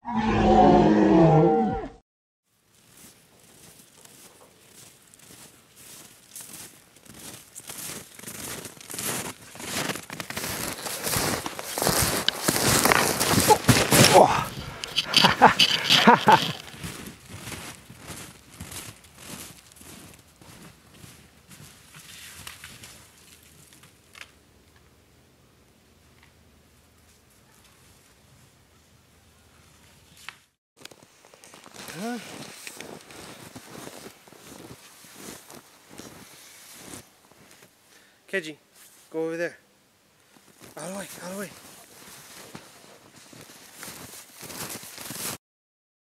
Oh. Keji, go over there. Out of the way, out of the way.